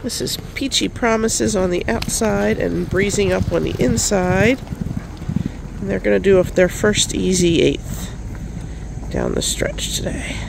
This is Peachy Promises on the outside and Breezing Up on the inside. And they're going to do their first easy eighth down the stretch today.